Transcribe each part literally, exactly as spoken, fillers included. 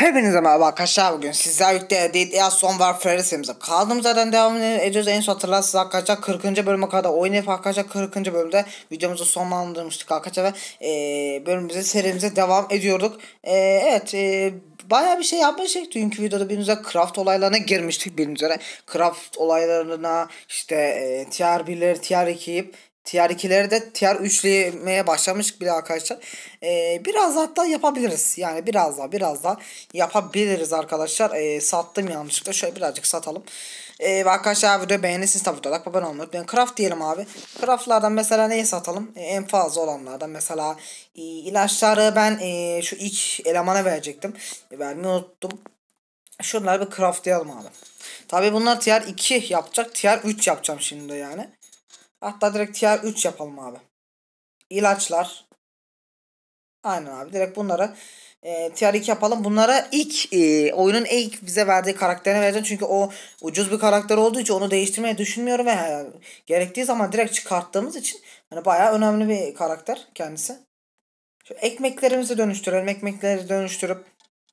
Hepinize merhaba arkadaşlar, bugün sizler birlikte Edit Air Son Warfare serimize kaldığımız yerden devam ediyoruz. En son hatırlarsınız arkadaşlar kırkıncı bölüme kadar oynayıp arkadaşlar kırkıncı bölümde videomuzu sonlandırmıştık arkadaşlar ve e, bölümümüze serimize devam ediyorduk. E, evet e, bayağı bir şey yapmıştık. Dünkü videoda birimize craft olaylarına girmiştik, bildiğiniz üzere. Craft olaylarına işte e, tier birleri tier ikiyi Tier ikileri de Tier üçlemeye başlamış bile arkadaşlar. Ee, biraz hatta yapabiliriz. Yani biraz daha biraz daha yapabiliriz arkadaşlar. Ee, sattım yanlışlıkla. Şöyle birazcık satalım. Ee, arkadaşlar videoyu beğenirsiniz tabii ki. Abone olmayı unutmayın. Craft diyelim abi. Craftlardan mesela neyi satalım? Ee, en fazla olanlardan mesela e, ilaçları ben e, şu ilk elemana verecektim. Vermeyi unuttum. Şunları bir craftlayalım abi. Tabii bunlar Tier iki yapacak. Tier üç yapacağım şimdi yani. Hatta direkt Tier üç yapalım abi. İlaçlar. Aynen abi. Direkt bunları e, Tier iki yapalım. Bunlara ilk e, oyunun ilk bize verdiği karakterine vereceğim. Çünkü o ucuz bir karakter olduğu için onu değiştirmeyi düşünmüyorum. Ve yani, gerektiği zaman direkt çıkarttığımız için hani bayağı önemli bir karakter kendisi. Şu ekmeklerimizi dönüştürelim. Ekmekleri dönüştürüp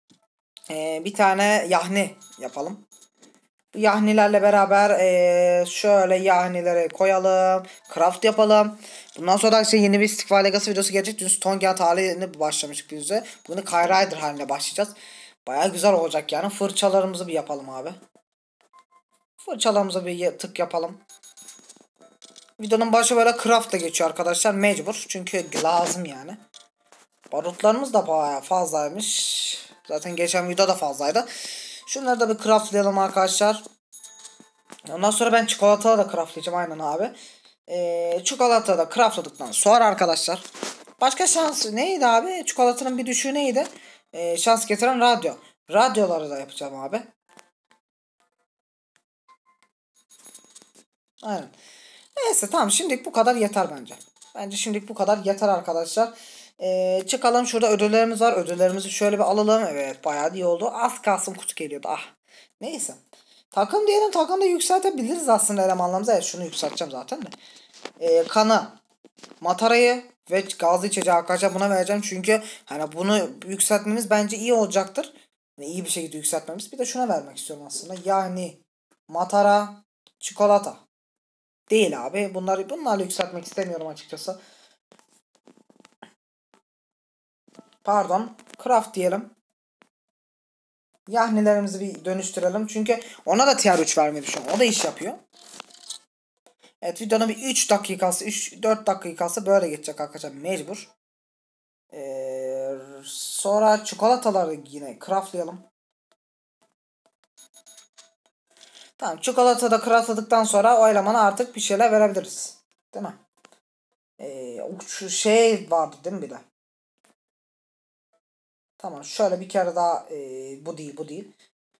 e, bir tane yahni yapalım. Bu yahnilerle beraber ee, şöyle yahnileri koyalım. Craft yapalım. Bundan sonra da işte yeni bir istikfa Legacy videosu gelecek. Dün Stonegate halini başlamıştık bize. Bunu Kyle Rider haline başlayacağız. Baya güzel olacak yani. Fırçalarımızı bir yapalım abi. Fırçalarımızı bir tık yapalım. Videonun başı böyle craft'la geçiyor arkadaşlar. Mecbur. Çünkü lazım yani. Barutlarımız da baya fazlaymış. Zaten geçen videoda fazlaydı. Şunları da bir craftlayalım arkadaşlar. Ondan sonra ben çikolatalı da craftlayacağım aynen abi. Ee, çikolata da craftladıktan sonra arkadaşlar. Başka şans neydi abi? Çikolatanın bir düşüğü neydi? Ee, şans getiren radyo. Radyoları da yapacağım abi. Aynen. Neyse tamam, şimdilik bu kadar yeter bence. Bence şimdilik bu kadar yeter arkadaşlar. Ee, çıkalım, şurada ödüllerimiz var. Ödüllerimizi şöyle bir alalım. Evet, bayağı iyi oldu. Az kalsın kutu geliyordu. Ah. Neyse. Takım diyelim, takımda yükseltebiliriz aslında elemanlarımızı. Evet, şunu yükselteceğim zaten de. Ee, kanı, matarayı ve gazlı içeceği arkadaşlar buna vereceğim. Çünkü hani bunu yükseltmemiz bence iyi olacaktır. Yani iyi bir şekilde yükseltmemiz. Bir de şuna vermek istiyorum aslında. Yani matara, çikolata. Değil abi. Bunları bunlarla yükseltmek istemiyorum açıkçası. Pardon. Craft diyelim. Yahnilerimizi bir dönüştürelim. Çünkü ona da tier üç vermeyi düşünüyorum. O da iş yapıyor. Evet, videonun bir üç dakikası, üç dört dakikası böyle geçecek arkadaşlar. Mecbur. Ee, sonra çikolataları yine craftlayalım. Tamam, çikolata da craftladıktan sonra o elemana artık bir şeyler verebiliriz. Değil mi? Ee, şu şey vardı değil mi bir de? Tamam, şöyle bir kere daha e, bu değil bu değil.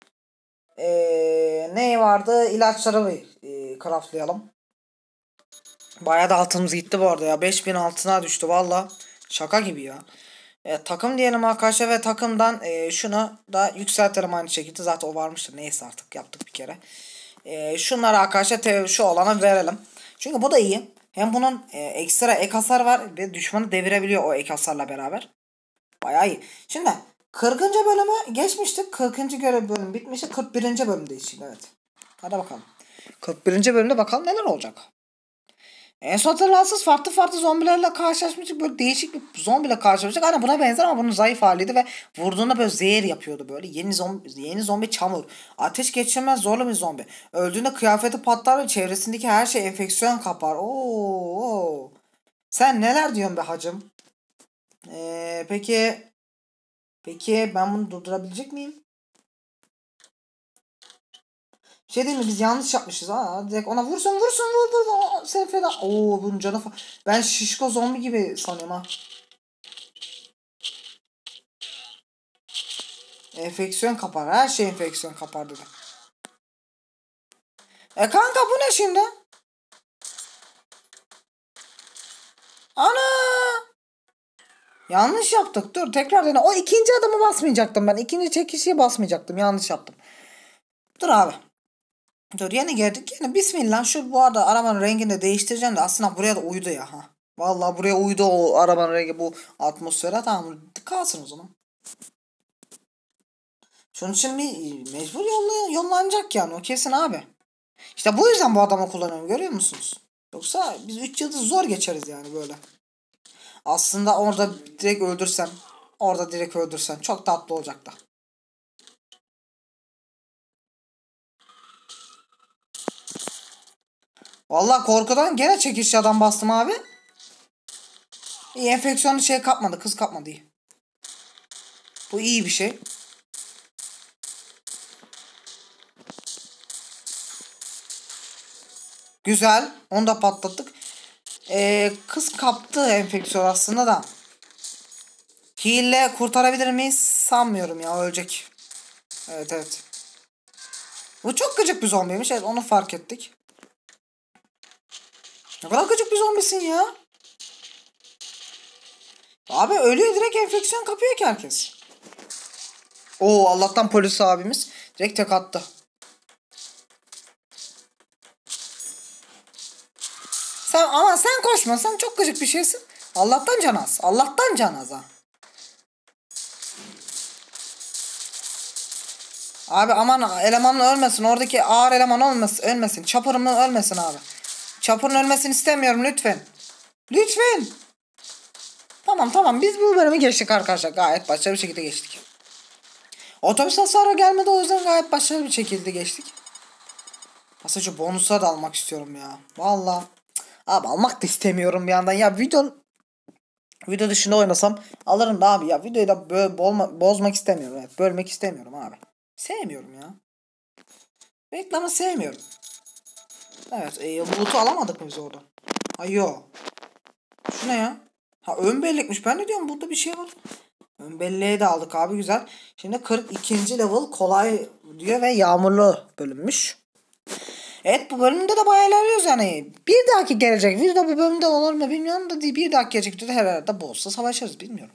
Ee, ne vardı? İlaçları bir e, craftlayalım. Bayağı da altımız gitti bu arada ya. beş bin altına düştü valla. Şaka gibi ya. E, takım diyelim arkadaşlar ve takımdan e, şunu da yükseltelim aynı şekilde. Zaten o varmıştır. Neyse, artık yaptık bir kere. E, şunları arkadaşlar şu olana verelim. Çünkü bu da iyi. Hem bunun e, ekstra ek hasar var ve düşmanı devirebiliyor o ek hasarla beraber. Bayağı iyi. Şimdi kırkıncı bölümü geçmiştik. kırkıncı bölüm bitmişti. kırk birinci bölümdeyiz şimdi, evet. Hadi bakalım. kırk birinci bölümde bakalım neler olacak. En son hatırlarsınız farklı farklı zombilerle karşılaşmıştık. Böyle değişik bir zombiyle karşılaşmıştık. Aynen buna benzer ama bunun zayıf haliydi ve vurduğunda böyle zehir yapıyordu böyle. Yeni zombi, yeni zombi çamur. Ateş geçirmez zorlu bir zombi. Öldüğünde kıyafeti patlar ve çevresindeki her şey enfeksiyon kapar. Oo, oo. Sen neler diyorsun be hacım? Ee, peki peki ben bunu durdurabilecek miyim? Şey değil mi, biz yanlış yapmışız ha. Direkt ona vursun vursun vur vur vur. Sen fena. Oo, bunun canı fa- Ben şişko zombi gibi sanıyorum ha. Enfeksiyon kapar. Her şey enfeksiyon kapar dedi. E kanka, bu ne şimdi? Ana! Yanlış yaptık. Dur tekrar dene. O ikinci adımı basmayacaktım ben. İkinci çekişiye basmayacaktım. Yanlış yaptım. Dur abi. Dur, yeni geldik. Yine bismillah. Şu bu arada arabanın rengini de değiştireceğim de aslında buraya da uydu ya. Ha. Vallahi buraya uydu o arabanın rengi, bu atmosfere. Tamam, kalsın o zaman. Şunun için bir mecbur yolla, yollanacak yani, o kesin abi. İşte bu yüzden bu adamı kullanıyorum, görüyor musunuz? Yoksa biz üç yıldız zor geçeriz yani böyle. Aslında orada direkt öldürsen, orada direkt öldürsen çok tatlı olacak da. Vallahi korkudan gene çekişli adam bastım abi. İyi, enfeksiyonlu şey kapmadı, kız kapmadı, iyi. Bu iyi bir şey. Güzel. Onu da patlattık. Ee, kız kaptı enfeksiyon aslında da. Hile kurtarabilir miyiz? Sanmıyorum ya, ölecek. Evet evet. Bu çok gıcık bir zombiymiş. Evet, onu fark ettik. Ne kadar gıcık bir zombisin ya. Abi ölüyor, direkt enfeksiyon kapıyor ki herkes. Oo, Allah'tan polis abimiz direkt tek attı. Sen ama sen koşma, sen çok gıcık bir şeysin. Allah'tan can az. Allah'tan can az ha. Abi aman elemanın ölmesin. Oradaki ağır eleman ölmesin. ölmesin. Chopper'ın ölmesin abi. Chopper'ın ölmesini istemiyorum lütfen. Lütfen. Tamam tamam, biz bu bölümü geçtik arkadaşlar. Gayet başarılı bir şekilde geçtik. Otobüs hasarı gelmedi, o yüzden gayet başarılı bir şekilde geçtik. Aslında şu bonusları da almak istiyorum ya. Valla. Abi almak da istemiyorum bir yandan. Ya video video dışında oynasam alırım da abi ya. Videoyu da böyle bolma, bozmak istemiyorum. Evet, bölmek istemiyorum abi. Sevmiyorum ya. Reklamı sevmiyorum. Evet. E, loot'u alamadık mı biz orada? Ay yo. Şu ne ya? Ha, ön bellekmiş. Ben ne diyorum, burada bir şey var. Ön belleği de aldık abi, güzel. Şimdi kırk ikinci level kolay diyor ve yağmurlu bölünmüş. Evet, bu bölümde de bayağı ilerliyoruz yani. Bir dahaki gelecek video bu bölümde olur mu bilmiyorum da bir dahaki gelecek videoda herhalde boss'la savaşırız, bilmiyorum.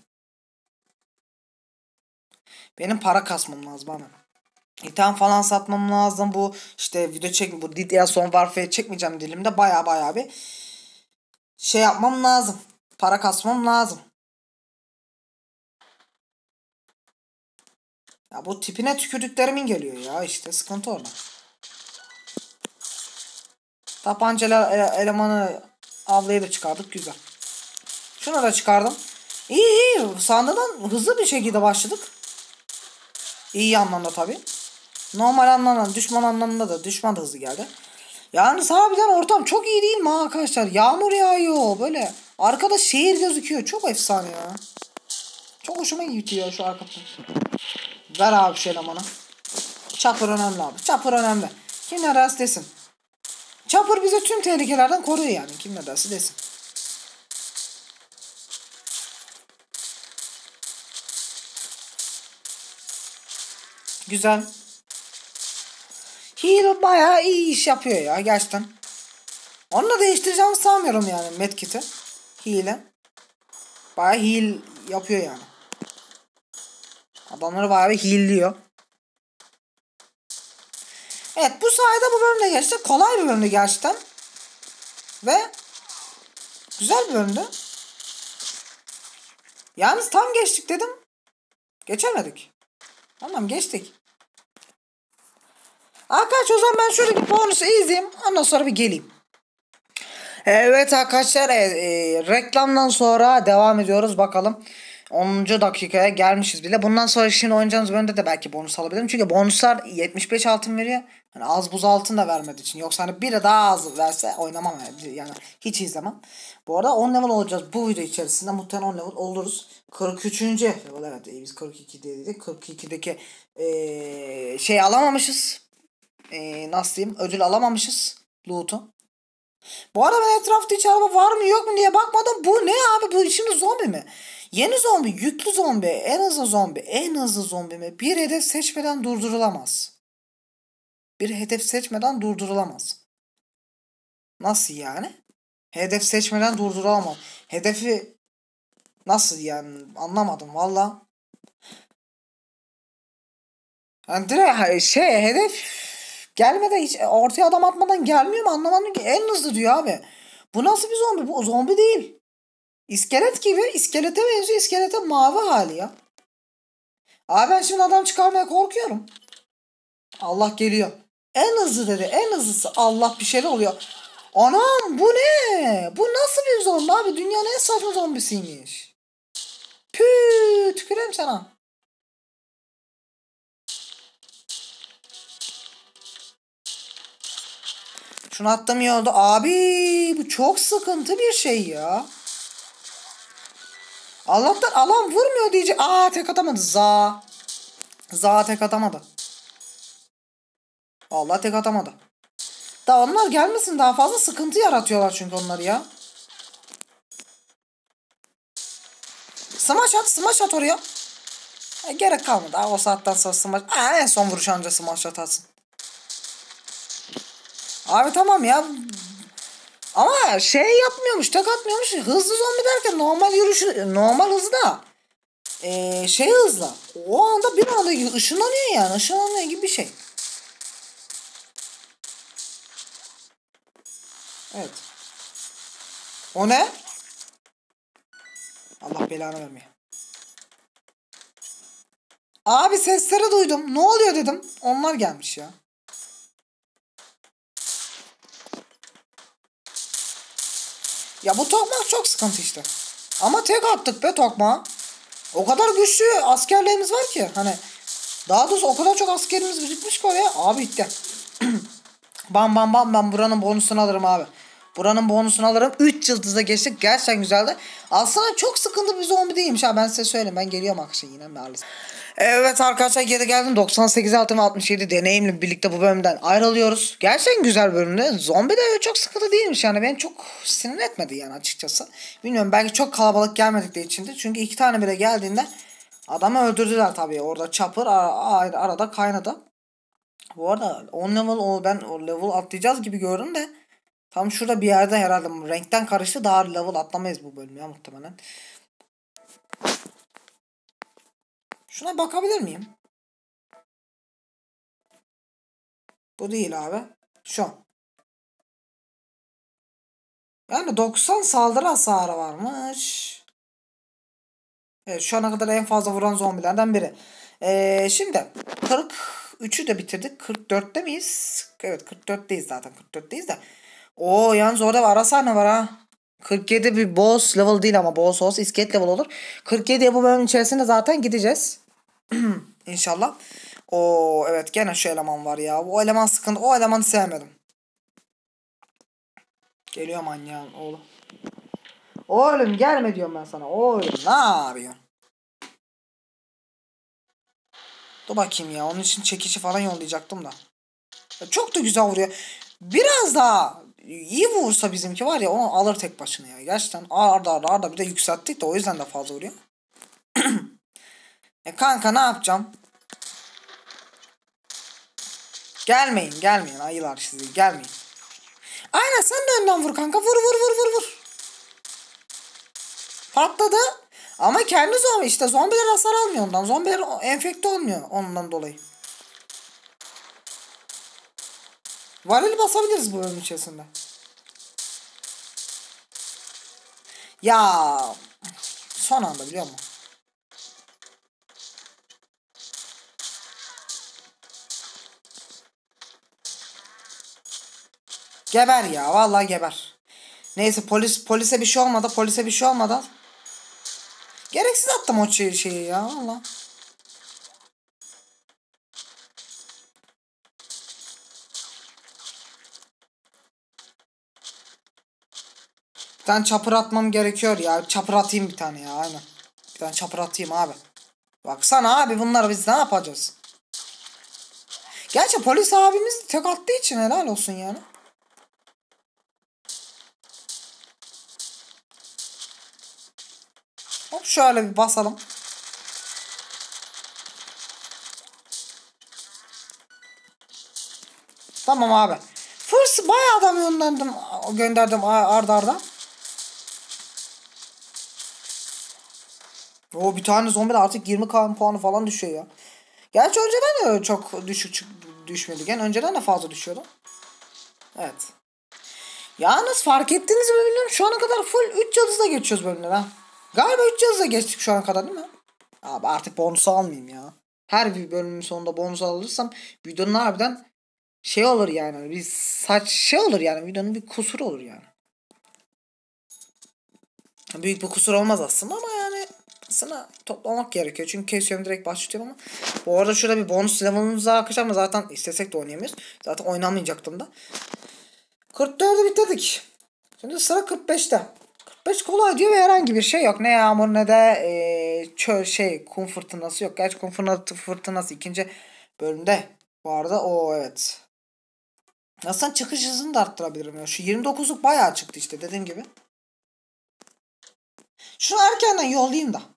Benim para kasmam lazım abi. İtem falan satmam lazım, bu işte video çek, bu D D R son Warfare çekmeyeceğim dilimde, baya baya bir şey yapmam lazım. Para kasmam lazım. Ya bu tipine tükürdüklerimin geliyor ya, işte sıkıntı orada. Tabancalı ele elemanı ablayı da çıkardık, güzel. Şunu da çıkardım. İyi iyi, sandığından hızlı bir şekilde başladık. İyi anlamda tabi. Normal anlamda, düşman anlamında da, düşman da hızlı geldi. Yani harbiden ortam çok iyi değil mi arkadaşlar? Yağmur yağıyor böyle. Arkada şehir gözüküyor. Çok efsane ya. Çok hoşuma gidiyor şu arkada. Ver abi şu elemana. Chopper önemli abi. Chopper önemli. Kim ne derse desin. Chopper bize tüm tehlikelerden koruyor yani. Kim ne derse desin. Güzel. Heal bayağı iyi iş yapıyor ya gerçekten. Onu da değiştireceğimi sanmıyorum yani medkit'i. Heal'e. Bayağı heal yapıyor yani. Adamları bayağı bir heal'liyor. Evet, bu sayede bu bölümde geçti. Kolay bir bölümdü gerçekten. Ve güzel bir bölümdü. Yalnız tam geçtik dedim. Geçemedik. Tamam, geçtik. Arkadaşlar o zaman ben şöyle bir bonusu izleyeyim. Ondan sonra bir geleyim. Evet arkadaşlar, e, e, reklamdan sonra devam ediyoruz bakalım. onuncu dakikaya gelmişiz bile. Bundan sonra şimdi oynayacağımız bölümde de belki bonus alabilirim. Çünkü bonuslar yetmiş beş altın veriyor. Hani az buz altın da vermediği için. Yoksa hani biri daha az verse oynamam yani. Yani hiç izlemem. Bu arada on level olacağız bu video içerisinde. Muhtemelen on level oluruz. kırk üçüncü level, evet, biz kırk iki dedik. kırk ikideki ee, şey alamamışız. Ee, nasıl diyeyim? Ödül alamamışız. Loot'u. Bu arada ben etrafta hiç araba var mı yok mu diye bakmadım. Bu ne abi? Bu şimdi zombi mi? Yeni zombi, yüklü zombi, en hızlı zombi, en hızlı zombi mi? Bir hedef seçmeden durdurulamaz. Bir hedef seçmeden durdurulamaz. Nasıl yani? Hedef seçmeden durdurulamaz. Hedefi nasıl yani? Anlamadım valla. Yani direkt şey, hedef gelmeden hiç ortaya adam atmadan gelmiyor mu, anlamadım ki. En hızlı diyor abi. Bu nasıl bir zombi? Bu zombi değil. İskelet gibi. İskelete benziyor. İskeletin mavi hali ya. Abi ben şimdi adam çıkarmaya korkuyorum. Allah geliyor. En hızlı dedi. En hızlısı. Allah bir şeyler oluyor. Anam bu ne? Bu nasıl bir zombi abi? Dünyanın en saçma zombisiymiş. Püh tüküreyim sana. Şunu attım iyi oldu. Abi bu çok sıkıntı bir şey ya. Allah'tan alan vurmuyor diyecek. Aa tek atamadı. Za. Za tek atamadı. Vallahi tek atamadı. Daha onlar gelmesin, daha fazla sıkıntı yaratıyorlar çünkü onlar ya. Smash at, smash at oraya. E, gerek kalmadı. O saatten sonra smash. Aa, en son vuruş anca smash atarsın. Abi tamam ya. Ama şey yapmıyormuş, tek atmıyormuş. Hızlı zombi derken normal yürüyüşü, normal hızda. Ee, şey hızla. O anda bir anda ışınlanıyor yani. Işınlanıyor gibi bir şey. Evet. O ne? Allah belanı vermeye. Abi sesleri duydum. Ne oluyor dedim. Onlar gelmiş ya. Ya bu tokmak çok sıkıntı işte. Ama tek attık be tokmağa. O kadar güçlü askerlerimiz var ki. Hani daha doğrusu o kadar çok askerimiz birikmiş ki oraya. Abi gitti. Bam bam bam ben buranın bonusunu alırım abi. Buranın bonusunu alırım. üç yıldızda geçtik. Gerçekten güzeldi. Aslında çok sıkıntı bir zombi değilmiş ha. Ben size söyleyeyim. Ben geliyorum akşam yine maalesef. Evet arkadaşlar geri geldim. doksan sekiz altı ve altmış yedi deneyimle birlikte bu bölümden ayrılıyoruz. Gerçekten güzel bölümde. Zombi de öyle çok sıkıntı değilmiş yani. Beni çok sinir etmedi yani açıkçası. Bilmiyorum belki çok kalabalık gelmedik de içinde. Çünkü iki tane bile geldiğinde adamı öldürdüler tabii. Orada chopper ar arada kaynadı. Bu arada on level o ben o level atlayacağız gibi gördüm de tam şurada bir yerde herhalde renkten karıştı, daha level atlamayız bu bölüm ya muhtemelen. Şuna bakabilir miyim? Bu değil abi. Şu. Yani doksan saldırı hasarı varmış. Evet şu ana kadar en fazla vuran zombilerden biri. Ee, şimdi kırk üçü de bitirdik. kırk dörtte miyiz? Evet kırk dörtteyiz zaten. kırk dörtteyiz de. Oo yalnız orada var. Ara sahne var ha. kırk yedi bir boss level değil ama boss olsa iskelet level olur. kırk yediye bu bölümün içerisinde zaten gideceğiz. İnşallah. Oo evet gene şu eleman var ya. O eleman sıkıntı. O elemanı sevmedim. Geliyor manyağın oğlum. Oğlum gelme diyorum ben sana. Oğlum ne yapıyorsun? Dur bakayım ya. Onun için çekici falan yollayacaktım da. Ya çok da güzel vuruyor. Biraz daha iyi vursa bizimki var ya onu alır tek başına ya. Gerçekten arda arda arda bir de yükselttik de o yüzden de fazla vuruyor. E kanka ne yapacağım? Gelmeyin gelmeyin ayılar sizi gelmeyin. Aynen sen de önden vur kanka. Vur vur vur vur vur. Patladı. Ama kendi zombi işte zombiler hasar almıyor ondan. Zombiler enfekte olmuyor ondan dolayı. Varil basabiliriz bu bölüm içerisinde. Ya son anda biliyor musun? Geber ya vallahi geber. Neyse polis polise bir şey olmadı. Polise bir şey olmadı. Gereksiz attım o şeyi, şeyi ya valla. Bir tane çapır atmam gerekiyor ya. Çapır atayım bir tane ya aynen. Bir tane çapır atayım abi. Baksana abi bunları biz ne yapacağız? Gerçi polis abimiz tek attığı için helal olsun yani. Hop şöyle bir basalım. Tamam abi. Fırs bayağı adam gönderdim, gönderdim arda arda. O bir tane zombi de artık yirmi puanı falan düşüyor ya. Gerçi önceden de çok düşük düşmedi. Yani önceden de fazla düşüyordu. Evet. Yalnız fark ettiniz mi bilmiyorum. Şu ana kadar full üç yıldızla geçiyoruz bölümler ha. Galiba üç yıldızla geçtik şu ana kadar değil mi? Abi artık bonusu almayayım ya. Her bir bölümün sonunda bonus alırsam videonun harbiden şey olur yani. Bir saç şey olur yani. Videonun bir kusur olur yani. Büyük bir kusur olmaz aslında ama yani aslında toplamak gerekiyor. Çünkü kesiyorum direkt başlıyorum ama. Bu arada şurada bir bonus level'ımız var arkadaşlar ama zaten istesek de oynayamıyoruz. Zaten oynamayacaktım da. kırk dördü bitirdik. Şimdi sıra kırk beşte. kırk beş kolay diyor ve herhangi bir şey yok. Ne yağmur ne de ee, çöl şey kum fırtınası yok. Gerçi kum fırtınası, fırtınası ikinci bölümde. Bu arada o evet. Aslında çıkış hızını da arttırabilirim. Ya. Şu yirmi dokuzluk bayağı çıktı işte dediğim gibi. Şunu erkenden yollayayım da.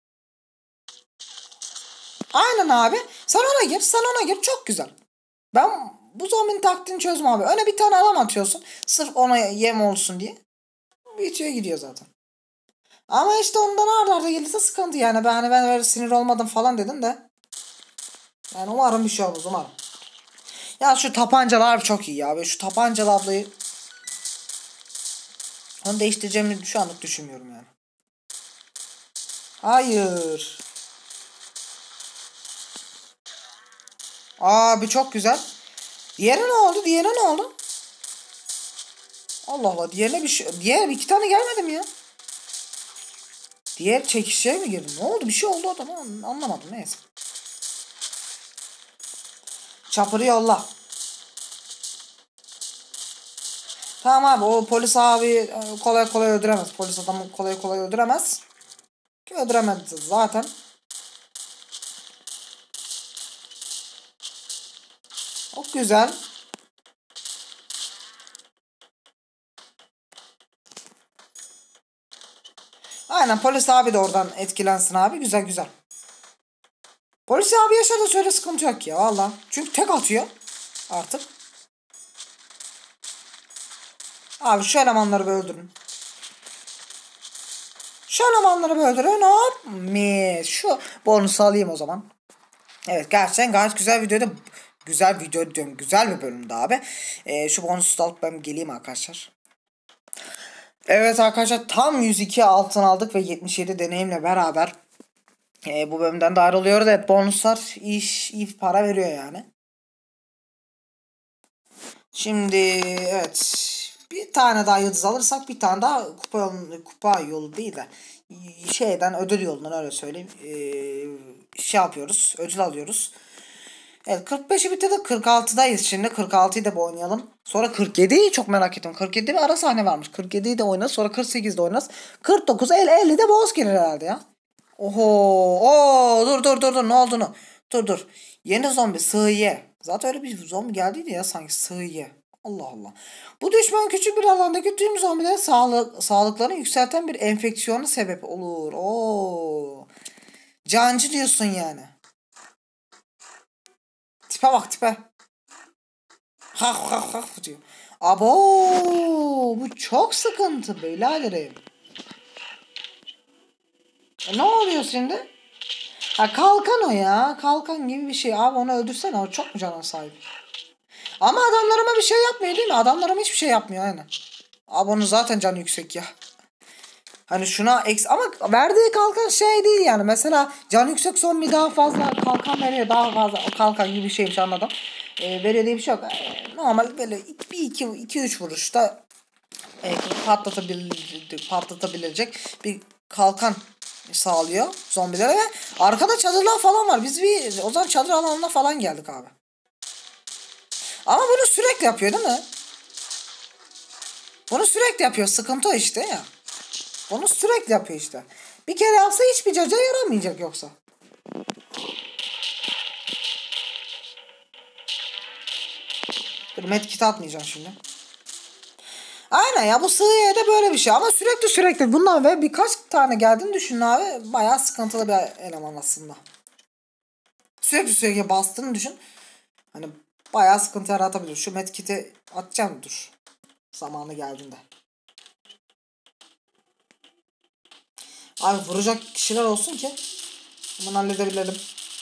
Aynen abi. Sen ona gir. Sen ona gir. Çok güzel. Ben bu zombinin taktiğini çözdüm abi. Öne bir tane adam atıyorsun. Sırf ona yem olsun diye. Bitiyor gidiyor zaten. Ama işte ondan arda arda gelirse sıkıntı yani. Ben hani ben öyle sinir olmadım falan dedim de. Yani umarım bir şey olmaz umarım. Ya şu tapancalar çok iyi ya. Şu tapancalı ablayı onu değiştireceğimi şu anlık düşünmüyorum yani. Hayır. Abi çok güzel. Diğeri ne oldu? Diğeri ne oldu? Allah Allah. Diğerine bir şey... Diğer iki tane gelmedi mi ya? Diğer çekişe mi girdi? Ne oldu? Bir şey oldu adama. Anlamadım. Neyse. Çapırı yolla. Tamam abi. O polis abi kolay kolay öldüremez. Polis adamı kolay kolay öldüremez. Ki öldüremez zaten. Çok güzel. Aynen polis abi de oradan etkilensin abi. Güzel güzel. Polis abi yaşarsa şöyle sıkıntı yok ya valla. Çünkü tek atıyor. Artık. Abi şu elemanları bir öldürün. Şu elemanları bir öldürün. Hop. Mis. Şu bonusu alayım o zaman. Evet gerçekten gayet güzel videoydu. Güzel video diyorum. Güzel bir bölümdü abi. Ee, şu bonusu da alıp ben geleyim arkadaşlar. Evet arkadaşlar tam yüz iki altın aldık ve yetmiş yedi deneyimle beraber e, bu bölümden de ayrılıyoruz. Evet bonuslar iş iyi para veriyor yani. Şimdi evet bir tane daha yıldız alırsak bir tane daha kupa yolu, kupa yolu değil de şeyden ödül yolundan öyle söyleyeyim ee, şey yapıyoruz ödül alıyoruz. Evet kırk beşi bitirdik kırk altıdayız şimdi kırk altıyı da bir oynayalım. Sonra kırk yediyi çok merak ettim. kırk yedi bir ara sahne varmış. kırk yediyi de oynarız sonra kırk sekizde oynarız. kırk dokuz elli ellide boss gelir herhalde ya. Oho oo dur dur dur dur ne olduğunu. Dur dur. Yeni zombi sığıye. Zaten öyle bir zombi geldiydi ya sanki sığıye. Allah Allah. Bu düşman küçük bir alandaki tüm zombilerin sağlık, sağlıklarını yükselten bir enfeksiyona sebep olur. Oo. Cancı diyorsun yani. Tipe bak tipe. Ha ha ha diyor. Abo bu çok sıkıntı beylerim. E, ne oluyor şimdi? Ha kalkan o ya. Kalkan gibi bir şey. Abi onu öldürsene. O çok mu cana sahip? Ama adamlarıma bir şey yapmıyor değil mi? Adamlarıma hiçbir şey yapmıyor aynen. Abi onun zaten canı yüksek ya. Hani şuna eks ama verdiği kalkan şey değil yani. Mesela can yüksek zombi daha fazla kalkan veriyor. Daha fazla o kalkan gibi bir şeymiş anladım. E, veriyor diye bir şey yok. E, normal böyle bir iki iki üç vuruşta e, patlatabil, patlatabilecek bir kalkan sağlıyor zombilere ve arkada çadırlar falan var. Biz bir o zaman çadır alanına falan geldik abi. Ama bunu sürekli yapıyor değil mi? Bunu sürekli yapıyor. Sıkıntı o işte ya. Bunu sürekli yapıyor işte. Bir kere yapsa hiçbir caca yaramayacak yoksa. Dur medkit atmayacağım şimdi. Aynen ya bu sığıya da böyle bir şey ama sürekli sürekli bundan ve birkaç tane geldiğini düşünün abi. Bayağı sıkıntılı bir eleman aslında. Sürekli sürekli bastığını düşün. Hani bayağı sıkıntı yaratabilir. Şu medkit'i atacağım dur. Zamanı geldiğinde. Abi vuracak kişiler olsun ki bunu halledebilelim.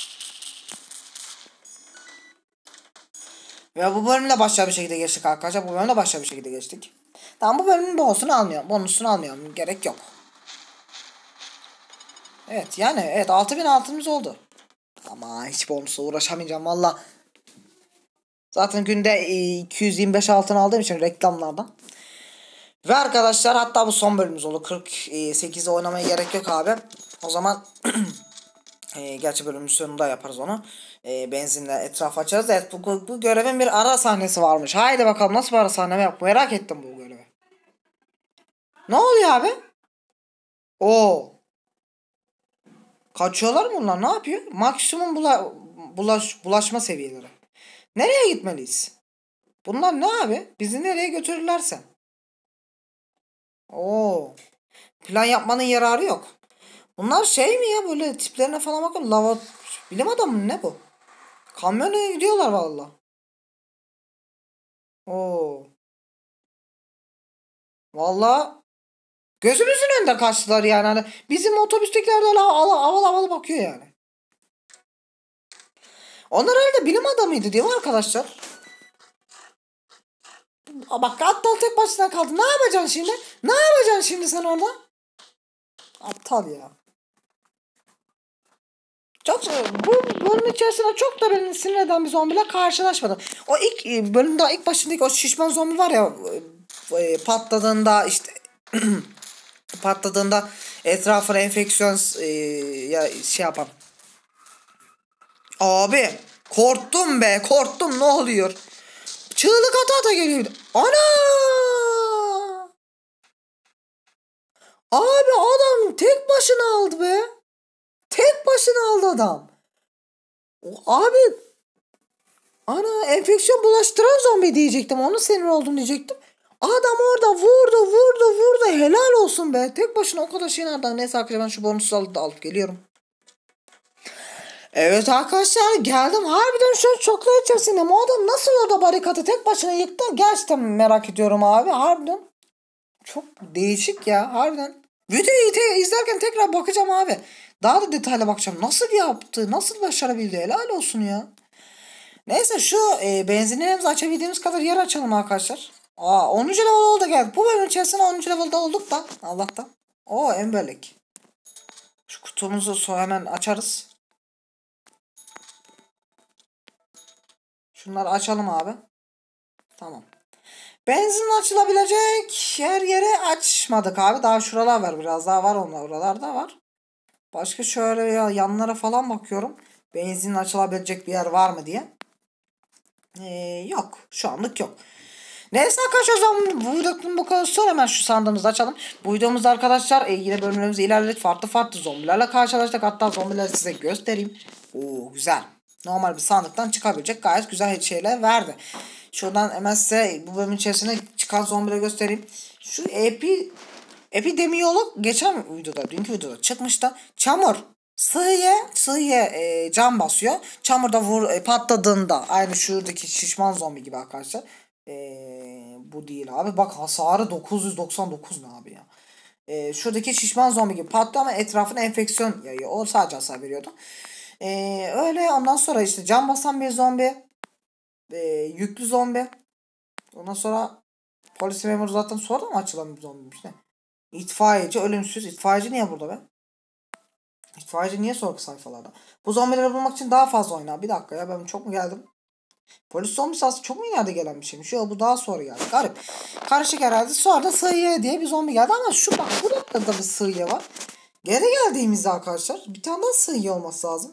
Ve bu bölümle başka bir şekilde geçtik arkadaşlar. Bu bölümle başka bir şekilde geçtik. Tamam bu bölümün bonusunu almıyorum. Bonusunu almıyorum. Gerek yok. Evet yani evet altı bin altımız oldu. Ama hiç bonusla uğraşamayacağım valla. Zaten günde e, iki yüz yirmi beş altın aldığım için reklamlardan. Ve arkadaşlar hatta bu son bölümümüz oldu. kırk sekizde oynamaya gerek yok abi. O zaman e, gerçi bölümün sonunda yaparız onu. E, benzinle etraf açarız. Evet bu, bu görevin bir ara sahnesi varmış. Haydi bakalım nasıl bir ara sahne yap. Merak ettim bu görevi. Ne oluyor abi? Oo. Kaçıyorlar mı bunlar? Ne yapıyor? Maksimum bula, bulaş, bulaşma seviyeleri. Nereye gitmeliyiz? Bunlar ne abi? Bizi nereye götürürlerse. Oo. Plan yapmanın yararı yok. Bunlar şey mi ya böyle tiplerine falan bakın. Lava bilim adamı mı ne bu? Kamyona gidiyorlar valla. Oo. Valla gözümüzün önünde kaçtılar yani. Hani bizim otobüstekiler de öyle havalı havalı havalı bakıyor yani. Onlar herhalde bilim adamıydı değil mi arkadaşlar? Aa, bak aptal tek başına kaldı. Ne yapacaksın şimdi? Ne yapacaksın şimdi sen orada? Aptal ya. Çok bu bölüm içerisinde çok da beni sinir eden bir zombiyle karşılaşmadım. O ilk e, bölümde ilk başındaki o şişman zombi var ya e, patladığında işte patladığında etrafına enfeksiyon e, ya şey yapan. Abi korktum be korktum ne oluyor? Çığlık ata ata geliyordu. Ana! Abi adam tek başına aldı be. Tek başına aldı adam. O, abi ana enfeksiyon bulaştıran zombi diyecektim. Onun senin olduğunu diyecektim. Adam orada vurdu vurdu vurdu. Helal olsun be. Tek başına o kadar şey nereden. Neyse arkadaşlar ben şu bonusu alıp, alıp geliyorum. Evet arkadaşlar geldim. Harbiden şu an çoklar içerisinde. Bu adam nasıl orada barikatı tek başına yıktı? Gerçekten merak ediyorum abi. Harbiden. Çok değişik ya. Harbiden. Videoyu te- izlerken tekrar bakacağım abi. Daha da detaylı bakacağım. Nasıl yaptı? Nasıl başarabildi? Helal olsun ya. Neyse şu e, benzinlerimizi açabildiğimiz kadar yer açalım arkadaşlar. Aa onuncu level oldu geldi. Bu bölümün içerisinde onuncu level'da olduk da. Allah'tan. Oo emberlik. Şu kutumuzu so hemen açarız. Şunları açalım abi. Tamam. Benzin açılabilecek her yere açmadık abi. Daha şuralar var. Biraz daha var onlar. Oralarda var. Başka şöyle ya yanlara falan bakıyorum. Benzin açılabilecek bir yer var mı diye. Ee, yok. Şu anlık yok. Neyse arkadaşlar o zaman bu videonun bu kadar sonra hemen şu sandığımızı açalım. Bu videomuzda arkadaşlar e, yine bölümlerimizi ilerledik. Farklı farklı zombilerle karşılaştık. Hatta zombileri size göstereyim. Oo güzel. Normal bir sandıktan çıkabilecek gayet güzel şeyler verdi. Şuradan hemen size bu bölümün içerisinde çıkan zombileri göstereyim. Şu epi epidemiyolog geçen videoda, dünkü videoda çıkmıştı. Çamur sığıya sığıya e, can basıyor. Çamurda vur e, patladığında aynı şuradaki şişman zombi gibi arkadaşlar. E, bu değil abi. Bak hasarı dokuz yüz doksan dokuz ne abi ya. E, şuradaki şişman zombi gibi patlıyor ama etrafına enfeksiyon yayıyor. O sadece hasar veriyordu. E, öyle ondan sonra işte can basan bir zombi. E, yüklü zombi. Ondan sonra polis memuru zaten sonra mı açılan bir zombiymiş ne? İtfaiyeci ölümsüz. İtfaiyeci niye burada be? İtfaiyeci niye sonraki sayfalarda? Bu zombileri bulmak için daha fazla oyna. Bir dakika ya ben çok mu geldim? Polis zombisi aslında çok mu ileride gelen bir şeymiş? Yok bu daha sonra geldi. Garip. Karışık herhalde. Sonra da sığıya diye bir zombi geldi ama şu bak burada da bir sığıya var. Geri geldiğimizde arkadaşlar bir tane daha sığıya olması lazım.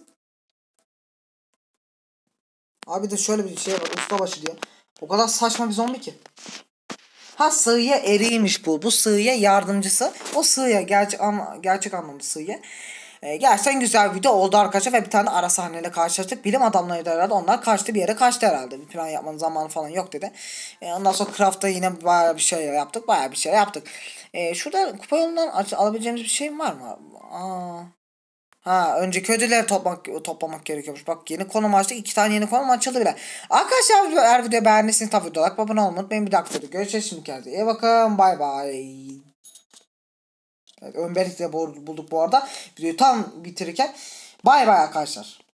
Abi de şöyle bir şey var. Ustabaşı diye. O kadar saçma bir zombi ki. Ha sığıya eriymiş bu. Bu sığıya yardımcısı. O sığıya gerçek, ama, gerçek anlamda sığıya. E, gerçekten güzel bir video oldu arkadaşlar ve bir tane ara sahneyle karşılaştık. Bilim adamlarıydı herhalde. Onlar kaçtı bir yere kaçtı herhalde. Bir plan yapmanın zamanı falan yok dedi. E, ondan sonra Craft'ta yine bayağı bir şey yaptık. Bayağı bir şey yaptık. E, şurada kupa yolundan alabileceğimiz bir şey var mı? Aa. Ha önceki ödülleri toplamak, toplamak gerekiyormuş. Bak yeni konum açtık. İki tane yeni konum açıldı bile. Arkadaşlar eğer video beğendiyseniz tabii videoya like abone olmayı unutmayın. Bir dakika görüşürüz şimdi kendinize. İyi bakın. Bay bay. Evet, Önbelik'te bulduk bu arada. Videoyu tam bitirirken. Bay bay arkadaşlar.